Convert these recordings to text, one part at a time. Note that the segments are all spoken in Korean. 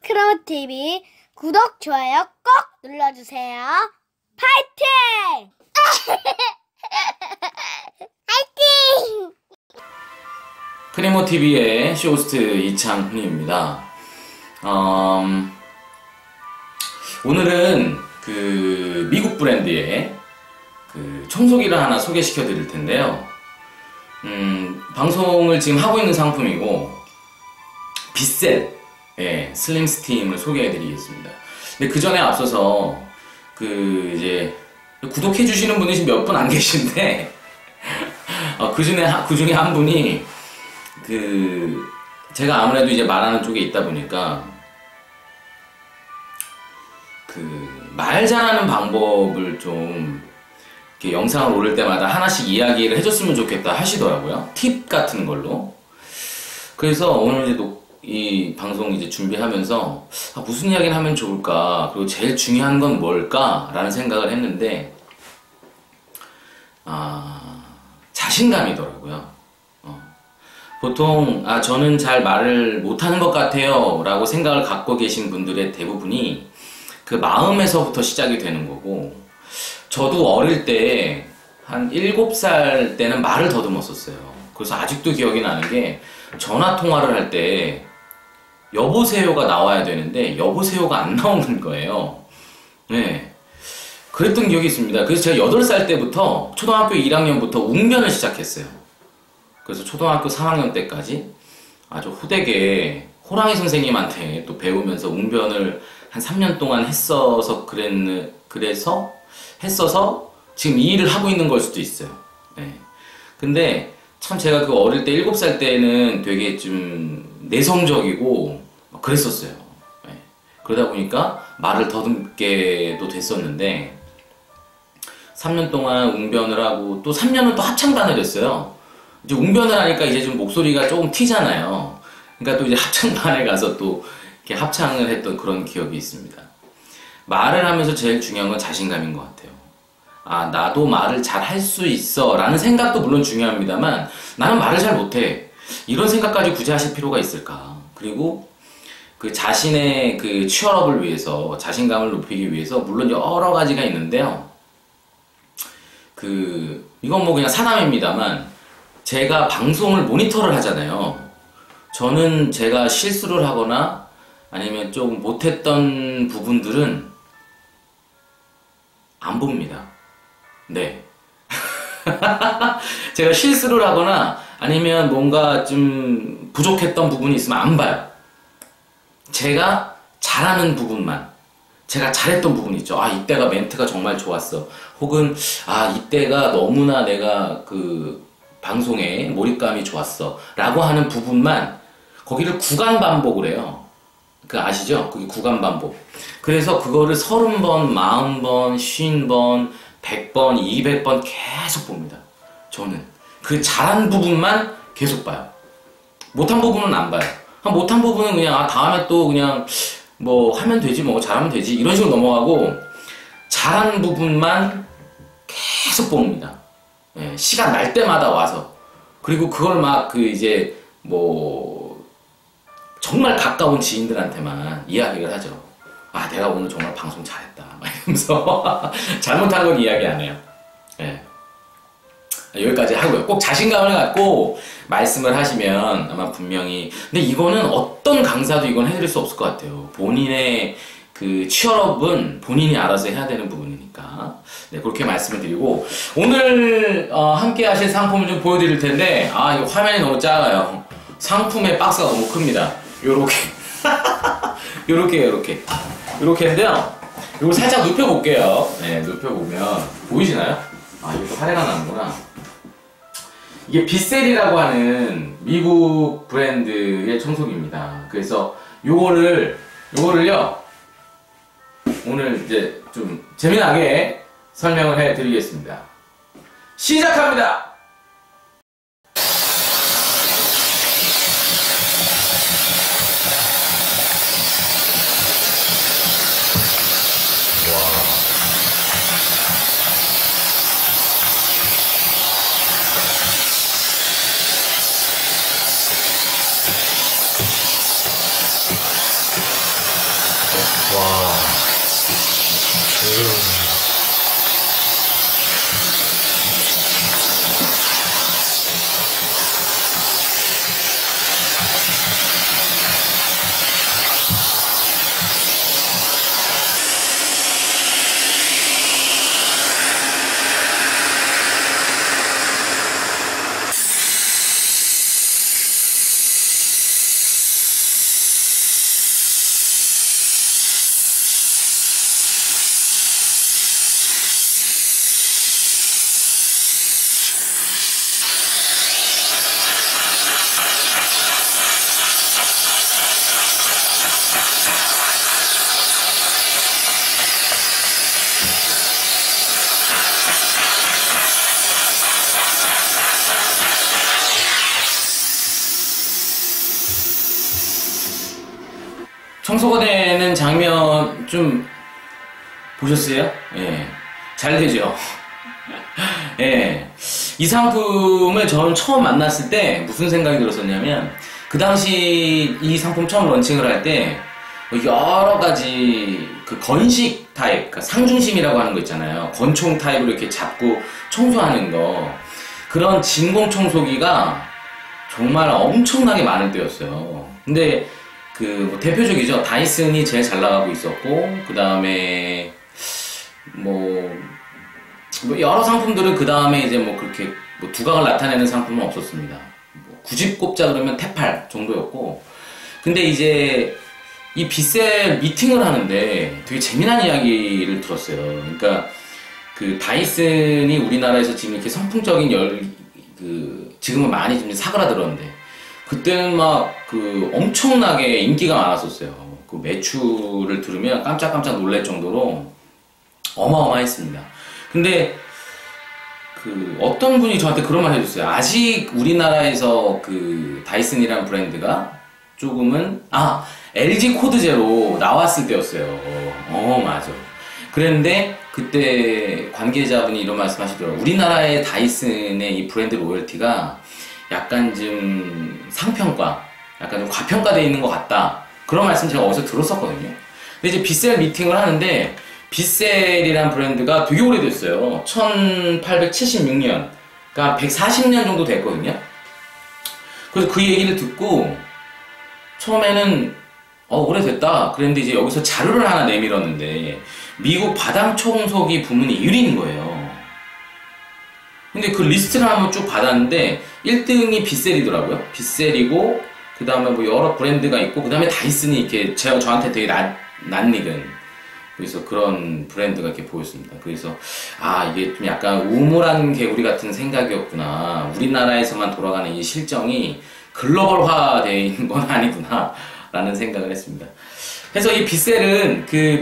크로모TV 구독, 좋아요 꼭 눌러주세요. 파이팅! 파이팅! 크리모TV의 쇼호스트 이창훈입니다. 오늘은 그 미국 브랜드의 그 청소기를 하나 소개시켜 드릴 텐데요. 방송을 지금 하고 있는 상품이고, 빗셀 슬림 스팀을 소개해 드리겠습니다. 근데 그 전에 앞서서 이제 구독해 주시는 분이 지금 몇 분 안 계신데, 그 중에 한 분이 제가 아무래도 이제 말하는 쪽에 있다 보니까 말 잘하는 방법을 좀 이렇게 영상을 올릴 때마다 하나씩 이야기를 해줬으면 좋겠다 하시더라고요. 팁 같은 걸로. 그래서 오늘 이제 이 방송 이제 준비하면서 무슨 이야기를 하면 좋을까, 그리고 제일 중요한 건 뭘까 라는 생각을 했는데 자신감이더라고요. 보통 저는 잘 말을 못하는 것 같아요 라고 생각을 갖고 계신 분들의 대부분이 그 마음에서부터 시작이 되는 거고, 저도 어릴 때 한 7살 때는 말을 더듬었었어요. 그래서 아직도 기억이 나는 게, 전화 통화를 할 때 여보세요가 나와야 되는데 여보세요가 안 나오는 거예요. 네, 그랬던 기억이 있습니다. 그래서 제가 8살 때부터 초등학교 1학년부터 웅변을 시작했어요. 그래서 초등학교 3학년 때까지 아주 호되게 호랑이 선생님한테 또 배우면서 웅변을 한 3년 동안 했어서 지금 이 일을 하고 있는 걸 수도 있어요. 네. 근데 참 제가 어릴 때 7살 때는 되게 좀 내성적이고 그랬었어요. 네. 그러다 보니까 말을 더듬게도 됐었는데, 3년 동안 웅변을 하고 또 3년은 또 합창반을 했어요. 이제 웅변을 하니까 이제 좀 목소리가 조금 튀잖아요. 그러니까 또 이제 합창반에 가서 또 이렇게 합창을 했던 그런 기억이 있습니다. 말을 하면서 제일 중요한 건 자신감인 것 같아요. 나도 말을 잘 할 수 있어 라는 생각도 물론 중요합니다만, 나는 말을 잘 못해, 이런 생각까지 굳이 하실 필요가 있을까. 그리고 자신의 취업을 위해서, 자신감을 높이기 위해서 물론 여러 가지가 있는데요. 이건 그냥 사담입니다만, 제가 방송을 모니터를 하잖아요. 저는 제가 실수를 하거나 아니면 좀 못했던 부분들은 안 봅니다. 네. 제가 실수를 하거나 아니면 뭔가 좀 부족했던 부분이 있으면 안 봐요. 제가 잘하는 부분만, 제가 잘했던 부분이 있죠. 이때가 멘트가 정말 좋았어. 혹은 이때가 너무나 내가 방송에 몰입감이 좋았어 라고 하는 부분만, 거기를 구간 반복을 해요. 아시죠? 그게 구간 반복. 그래서 그거를 30번, 40번, 50번, 100번, 200번 계속 봅니다. 저는 잘한 부분만 계속 봐요. 못한 부분은 안 봐요. 못한 부분은 그냥 다음에 또 그냥 하면 되지, 잘하면 되지, 이런 식으로 넘어가고, 잘한 부분만 계속 봅니다. 예, 시간 날 때마다 와서. 그리고 그걸 정말 가까운 지인들한테만 이야기를 하죠. 내가 오늘 정말 방송 잘했다, 이러면서. 잘못한 건 이야기 안 해요. 예. 여기까지 하고요. 꼭 자신감을 갖고 말씀을 하시면 아마 분명히, 근데 이거는 어떤 강사도 이건 해드릴 수 없을 것 같아요. 본인의 취업은 본인이 알아서 해야 되는 부분이니까. 네, 그렇게 말씀을 드리고, 오늘 함께 하실 상품을 좀 보여드릴 텐데, 이거 화면이 너무 작아요. 상품의 박스가 너무 큽니다. 요렇게 요렇게인데요. 이걸 살짝 눕혀볼게요. 네, 눕혀보면 보이시나요? 이렇게 화려가 나는구나. 이게 빗셀이라고 하는 미국 브랜드의 청소기입니다. 그래서 요거를요, 오늘 이제 좀 재미나게 설명을 해드리겠습니다. 시작합니다! 와. 청소가 되는 장면 좀 보셨어요? 예. 잘 되죠? 예. 이 상품을 저는 처음 만났을 때 무슨 생각이 들었었냐면, 그 당시 이 상품 처음 런칭을 할 때 여러 가지 그 건식 타입, 그러니까 상중심이라고 하는 거 있잖아요. 권총 타입으로 이렇게 잡고 청소하는 거. 그런 진공 청소기가 정말 엄청나게 많을 때였어요. 근데 뭐 대표적이죠. 다이슨이 제일 잘 나가고 있었고, 그 다음에 뭐 여러 상품들은 그 다음에 이제 뭐 그렇게 뭐 두각을 나타내는 상품은 없었습니다. 뭐 굳이 꼽자 그러면 테팔 정도였고, 근데 이제 이 빗셀 미팅을 하는데 되게 재미난 이야기를 들었어요. 그러니까 그 다이슨이 우리나라에서 지금 이렇게 선풍적인 지금은 많이 좀 사그라들었는데, 그때는 막 그 엄청나게 인기가 많았었어요. 그 매출을 들으면 깜짝깜짝 놀랄 정도로 어마어마했습니다. 근데 그 어떤 분이 저한테 그런 말 해줬어요. 아직 우리나라에서 그 다이슨이라는 브랜드가 조금은, LG 코드 제로 나왔을 때였어요. 맞아. 그랬는데 그때 관계자분이 이런 말씀 하시더라고요. 우리나라의 다이슨의 이 브랜드 로열티가 약간 좀 상평가, 약간 좀 과평가되어 있는 것 같다. 그런 말씀 제가 어디서 들었었거든요. 근데 이제 빗셀 미팅을 하는데, 빗셀이란 브랜드가 되게 오래됐어요. 1876년. 그러니까 140년 정도 됐거든요. 그래서 그 얘기를 듣고, 처음에는, 오래됐다. 그랬는데 이제 여기서 자료를 하나 내밀었는데, 미국 바닥 청소기 부문이 1위인 거예요. 근데 그 리스트를 한번 쭉 받았는데 1등이 빗셀이더라고요. 빗셀이고 그 다음에 뭐 여러 브랜드가 있고 그 다음에 다이슨이 이렇게 저한테 되게 낯익은, 그래서 그런 브랜드가 이렇게 보였습니다. 그래서 이게 좀 약간 우물안 개구리 같은 생각이었구나. 우리나라에서만 돌아가는 이 실정이 글로벌화되어 있는 건 아니구나 라는 생각을 했습니다. 그래서 이 빗셀은 그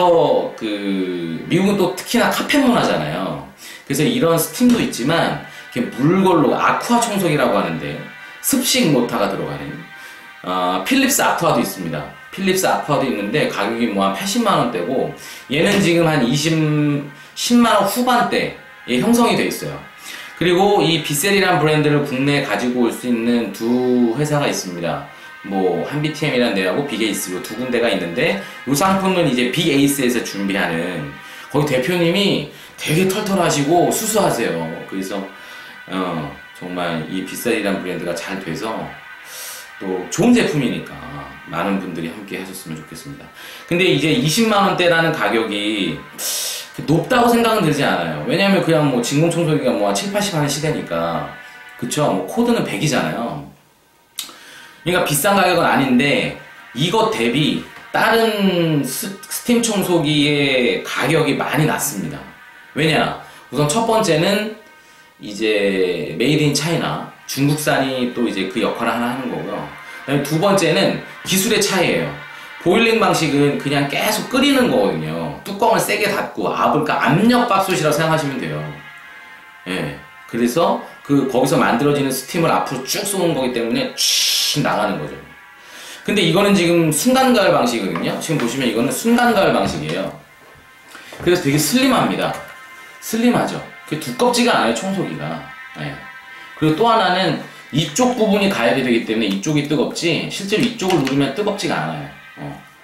미국은 또 특히나 카펫 문화잖아요. 그래서 이런 스팀도 있지만 이렇게 물걸로 아쿠아 청소기라고 하는데 습식 모터가 들어가는 필립스 아쿠아도 있습니다. 필립스 아쿠아도 있는데 가격이 뭐 한 80만원대고, 얘는 지금 한 10만원 후반대에 형성이 돼 있어요. 그리고 이 빗셀이란 브랜드를 국내에 가지고 올 수 있는 두 회사가 있습니다. 뭐 한비티엠이라는 데하고 빅에이스, 두 군데가 있는데, 이 상품은 이제 빅에이스에서 준비하는, 거기 대표님이 되게 털털하시고 수수하세요. 그래서 정말 이 빗셀이란 브랜드가 잘 돼서 또 좋은 제품이니까 많은 분들이 함께 하셨으면 좋겠습니다. 근데 이제 20만원대라는 가격이 높다고 생각은 들지 않아요. 왜냐면 그냥 뭐 진공청소기가 뭐 7, 80 하는 시대니까. 그쵸? 뭐 코드는 100이잖아요. 그러니까 비싼 가격은 아닌데, 이것 대비 다른 스팀 청소기의 가격이 많이 낮습니다. 왜냐? 우선 첫 번째는 이제 메이드 인 차이나, 중국산이 또 이제 그 역할을 하나 하는 거고요. 그다음에 두 번째는 기술의 차이예요. 보일링 방식은 그냥 계속 끓이는 거거든요. 뚜껑을 세게 닫고, 그러니까 압력밥솥이라고 생각하시면 돼요. 예. 그래서 거기서 만들어지는 스팀을 앞으로 쭉 쏘는 거기 때문에 쭉 나가는 거죠. 근데 이거는 지금 순간가열 방식이거든요. 지금 보시면 이거는 순간가열 방식이에요. 그래서 되게 슬림합니다. 슬림하죠. 두껍지가 않아요, 청소기가. 예. 그리고 또 하나는 이쪽 부분이 가열이 되기 때문에 이쪽이 뜨겁지, 실제로 이쪽을 누르면 뜨겁지가 않아요.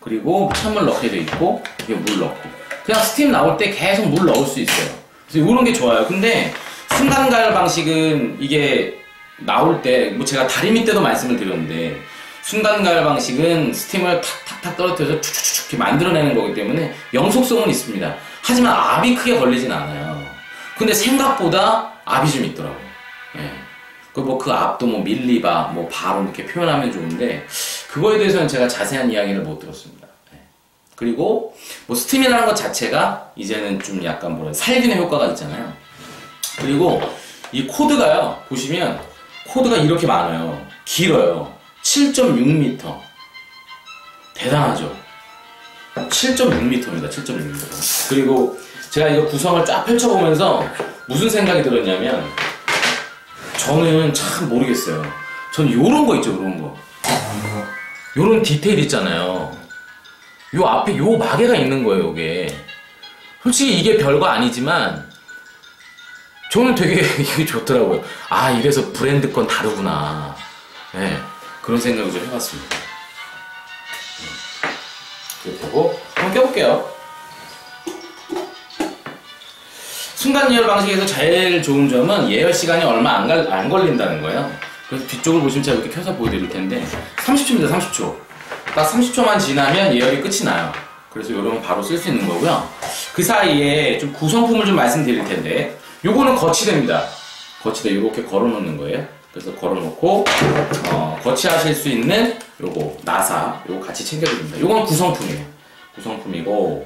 그리고 찬물 넣게 돼 있고, 이게 물 넣고. 그냥 스팀 나올 때 계속 물 넣을 수 있어요. 그래서 이런 게 좋아요. 근데 순간가열 방식은 이게 나올 때, 뭐 제가 다리미 때도 말씀을 드렸는데, 순간가열 방식은 스팀을 탁탁탁 떨어뜨려서 축축축 이렇게 만들어내는 거기 때문에 영속성은 있습니다. 하지만 압이 크게 걸리진 않아요. 근데 생각보다 압이 좀 있더라고요. 예. 그 압도 뭐 밀리바, 뭐 바로 이렇게 표현하면 좋은데, 그거에 대해서는 제가 자세한 이야기를 못 들었습니다. 예. 그리고 뭐 스팀이라는 것 자체가 이제는 좀 약간 뭐라 살균의 효과가 있잖아요. 그리고 이 코드가요, 보시면 코드가 이렇게 많아요. 길어요. 7.6m. 대단하죠? 7.6m입니다. 7.6m. 그리고 제가 이거 구성을 쫙 펼쳐보면서 무슨 생각이 들었냐면, 저는 참 모르겠어요. 전 요런 거 있죠, 요런 거. 요런 디테일 있잖아요. 요 앞에 요 마개가 있는 거예요, 요게. 솔직히 이게 별거 아니지만, 저는 되게 이게 좋더라고요. 아, 이래서 브랜드 건 다르구나. 네, 그런 생각을 좀 해봤습니다. 이렇게 하고 한번 껴볼게요. 순간예열 방식에서 제일 좋은 점은 예열 시간이 얼마 안 걸린다는 거예요. 그래서 뒤쪽을 보시면 제가 이렇게 켜서 보여드릴 텐데 30초입니다. 30초. 딱 30초만 지나면 예열이 끝이 나요. 그래서 이러면 바로 쓸 수 있는 거고요. 그 사이에 좀 구성품을 좀 말씀드릴 텐데, 요거는 거치대입니다. 거치대 이렇게 걸어놓는 거예요. 그래서 걸어놓고 거치하실 수 있는 요거 나사 요거 같이 챙겨드립니다. 요건 구성품이에요. 구성품이고,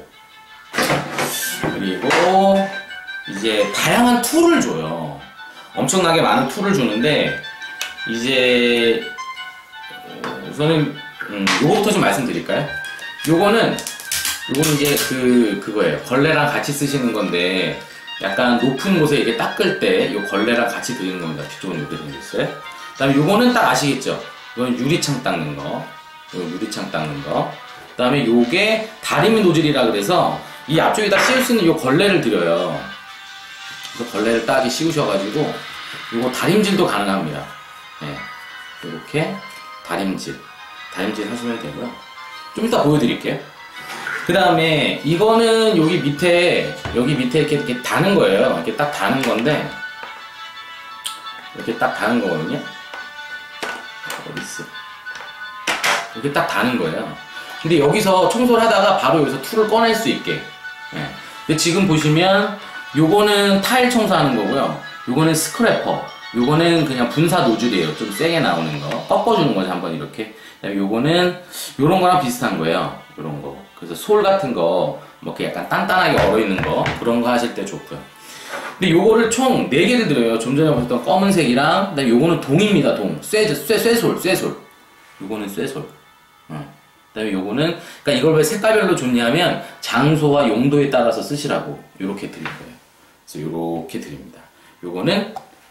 그리고 이제 다양한 툴을 줘요. 엄청나게 많은 툴을 주는데, 이제 우선은 요거부터 좀 말씀드릴까요? 요거는 이제 그거예요. 걸레랑 같이 쓰시는 건데, 약간 높은 곳에 이게 닦을 때 요 걸레랑 같이 드리는 겁니다. 뒤쪽은 이렇게 생겼어요. 그 다음에 요거는 딱 아시겠죠? 이건 유리창 닦는 거. 요 유리창 닦는 거. 그 다음에 요게 다리미 노즐이라 그래서 이 앞쪽에다 씌울 수 있는 요 걸레를 드려요. 그래서 걸레를 딱 씌우셔가지고 요거 다림질도 가능합니다. 네. 요렇게 다림질 하시면 되고요. 좀 이따 보여드릴게요. 그 다음에 이거는 여기 밑에 이렇게 다는 거예요. 이렇게 딱 다는 건데, 이렇게 딱 다는 거거든요. 어딨어? 이렇게 딱 다는 거예요. 근데 여기서 청소를 하다가 바로 여기서 툴을 꺼낼 수 있게. 네. 근데 지금 보시면 요거는 타일 청소하는 거고요. 요거는 스크래퍼. 요거는 그냥 분사 노즐이에요. 좀 세게 나오는 거. 꺾어주는 거죠. 한번 이렇게. 그다음에 요거는 요런 거랑 비슷한 거예요. 요런 거. 그래서 솔 같은 거, 뭐 이렇게 약간 단단하게 얼어있는 거, 그런 거 하실 때 좋고요. 근데 요거를 총 4개를 드려요. 좀 전에 보셨던 검은색이랑, 그다음에 요거는 동입니다. 동. 쇠솔. 요거는 쇠솔. 그다음에 요거는, 그러니까 이걸 왜 색깔별로 줬냐면, 장소와 용도에 따라서 쓰시라고, 요렇게 드릴 거예요. 그래서 요렇게 드립니다. 요거는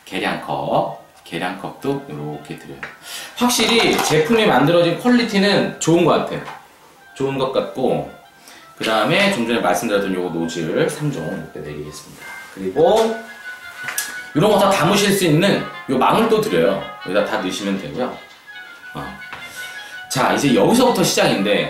계량컵도 요렇게 드려요. 확실히 제품이 만들어진 퀄리티는 좋은 것 같아요. 좋은 것 같고, 그 다음에 좀 전에 말씀드렸던 요거 노즐 3종 이렇게 내리겠습니다. 그리고 이런 거 다 담으실 수 있는 요 망을 또 드려요. 여기다 다 넣으시면 되고요. 자, 이제 여기서부터 시작인데,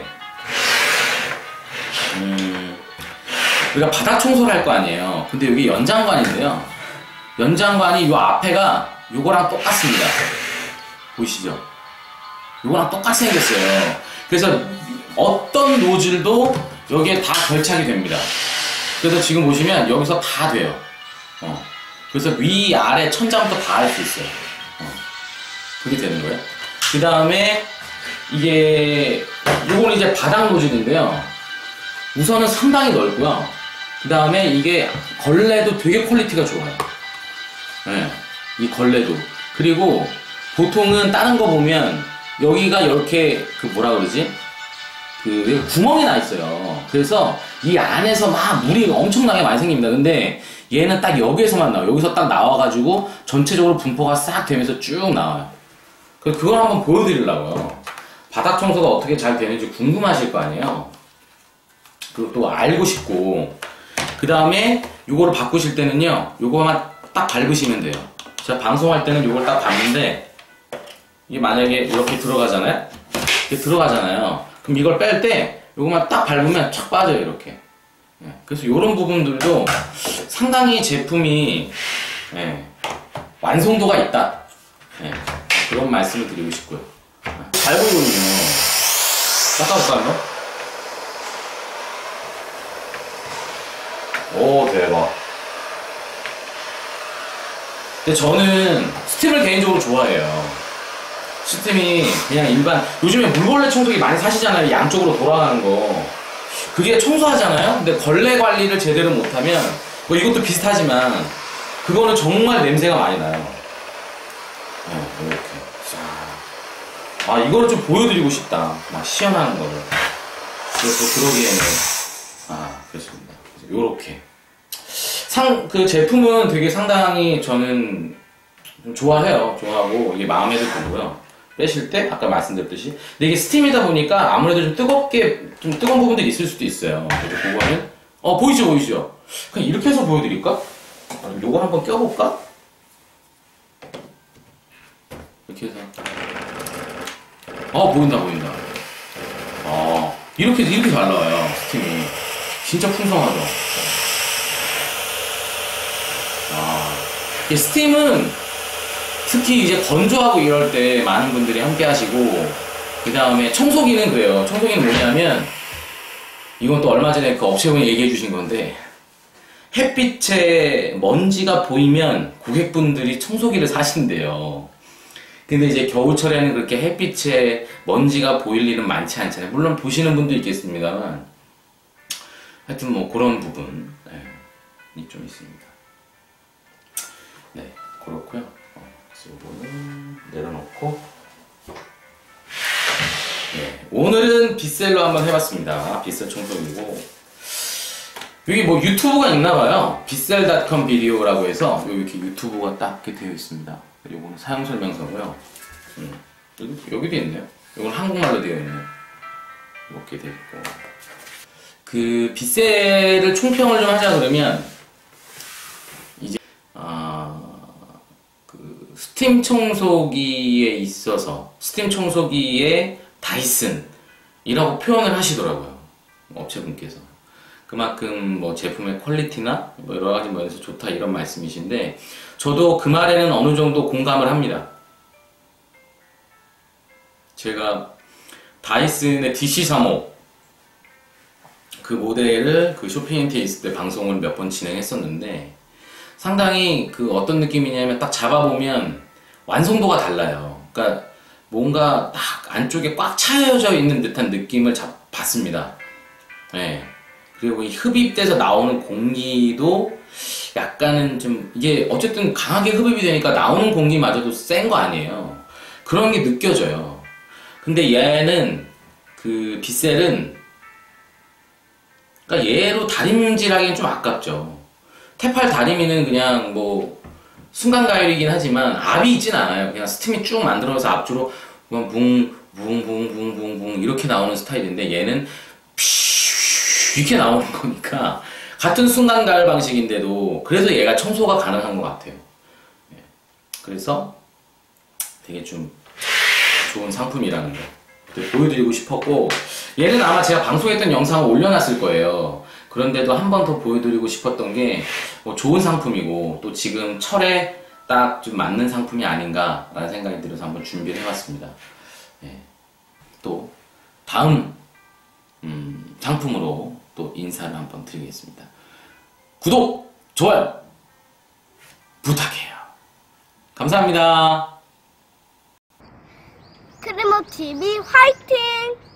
우리가 바닥 청소를 할 거 아니에요. 근데 여기 연장관인데요. 연장관이 요 앞에가 요거랑 똑같습니다. 보이시죠? 요거랑 똑같이 생겼어요. 그래서 어떤 노즐도 여기에 다 결착이 됩니다. 그래서 지금 보시면 여기서 다 돼요. 그래서 위, 아래, 천장부터 다 할 수 있어요. 그게 되는 거예요. 그 다음에 요거는 이제 바닥 노즐인데요. 우선은 상당히 넓고요. 그 다음에 이게 걸레도 되게 퀄리티가 좋아요. 네, 이 걸레도. 그리고 보통은 다른 거 보면 여기가 이렇게 뭐라 그러지? 구멍이 나 있어요. 그래서 이 안에서 막 물이 엄청나게 많이 생깁니다. 근데 얘는 딱 여기에서만 나와요. 여기서 딱 나와가지고 전체적으로 분포가 싹 되면서 쭉 나와요. 그래서 그걸 한번 보여드리려고요. 바닥 청소가 어떻게 잘 되는지 궁금하실 거 아니에요. 그리고 또 알고 싶고. 그 다음에 요거를 바꾸실 때는요, 요거만 딱 밟으시면 돼요. 제가 방송할 때는 요걸 딱 밟는데, 이게 만약에 이렇게 들어가잖아요? 이렇게 들어가잖아요. 그럼 이걸 뺄 때 요거만 딱 밟으면 촥 빠져요, 이렇게. 예, 그래서 이런 부분들도 상당히 제품이 예, 완성도가 있다. 예, 그런 말씀을 드리고 싶고요. 잘 보이거든요. 닦아볼까요? 오, 대박. 근데 저는 스팀을 개인적으로 좋아해요. 스팀이 그냥 일반, 요즘에 물걸레 청소기 많이 사시잖아요. 양쪽으로 돌아가는 거. 그게 청소하잖아요? 근데 걸레 관리를 제대로 못하면, 뭐 이것도 비슷하지만, 그거는 정말 냄새가 많이 나요. 네, 이렇게. 자. 아, 이거를 좀 보여드리고 싶다. 막 시연하는 거를. 그래서 그러기에는, 그렇습니다. 요렇게. 그 제품은 되게 상당히 저는 좀 좋아해요. 좋아하고, 이게 마음에도 들고요. 빼실 때, 아까 말씀드렸듯이. 근데 이게 스팀이다 보니까 아무래도 좀 좀 뜨거운 부분들이 있을 수도 있어요. 그래서 그거는, 보이시죠? 그냥 이렇게 해서 보여드릴까? 요거 한번 껴볼까? 이렇게 해서. 보인다. 이렇게 잘 나와요, 스팀이. 진짜 풍성하죠? 이 스팀은 특히 이제 건조하고 이럴 때 많은 분들이 함께 하시고, 그 다음에 청소기는 그래요. 청소기는 뭐냐면, 이건 또 얼마 전에 그 업체분이 얘기해 주신 건데, 햇빛에 먼지가 보이면 고객분들이 청소기를 사신대요. 근데 이제 겨울철에는 그렇게 햇빛에 먼지가 보일 일은 많지 않잖아요. 물론 보시는 분도 있겠습니다만, 하여튼 뭐 그런 부분이 좀 있습니다. 네, 그렇고요. 그래서 이거는 내려놓고, 네, 오늘은 빗셀로 한번 해봤습니다. 빗셀 청소기고, 여기 뭐 유튜브가 있나봐요. 빗셀.com 비디오라고 해서 이렇게 유튜브가 딱 이렇게 되어 있습니다. 요거는 사용 설명서고요. 여기도 있네요. 이건 한국말로 되어 있네요. 이렇게 되어 있고. 그 빗셀을 총평을 좀 하자 그러면 이제 그 스팀 청소기에 있어서 스팀 청소기의 다이슨이라고 표현을 하시더라고요. 업체분께서. 그만큼 뭐 제품의 퀄리티나 뭐 여러 가지 면에서 좋다 이런 말씀이신데 저도 그 말에는 어느 정도 공감을 합니다. 제가 다이슨의 DC35 그 모델을 그 쇼핑앤테이스트 때 방송을 몇 번 진행했었는데 상당히 그 어떤 느낌이냐면 딱 잡아보면 완성도가 달라요. 그러니까 뭔가 딱 안쪽에 꽉 차여져 있는 듯한 느낌을 받습니다. 네. 그리고 이 흡입돼서 나오는 공기도 약간은 좀 이게 어쨌든 강하게 흡입이 되니까 나오는 공기마저도 센 거 아니에요. 그런 게 느껴져요. 근데 얘는 그 빗셀은 그러니까 얘로 다림질하기는 좀 아깝죠. 테팔 다리미는 그냥 뭐 순간 가열이긴 하지만 압이 있진 않아요. 그냥 스팀이 쭉 만들어서 앞으로 그냥 붕붕붕붕붕붕 이렇게 나오는 스타일인데 얘는 이렇게 나오는 거니까 같은 순간 가열 방식인데도 그래서 얘가 청소가 가능한 것 같아요. 그래서 되게 좀 좋은 상품이라는 거 보여드리고 싶었고 얘는 아마 제가 방송했던 영상을 올려놨을 거예요. 그런데도 한 번 더 보여드리고 싶었던 게 뭐 좋은 상품이고 또 지금 철에 딱 좀 맞는 상품이 아닌가라는 생각이 들어서 한번 준비를 해봤습니다. 또 다음 상품으로 또 인사를 한번 드리겠습니다. 구독, 좋아요 부탁해요. 감사합니다. 크리모TV 화이팅!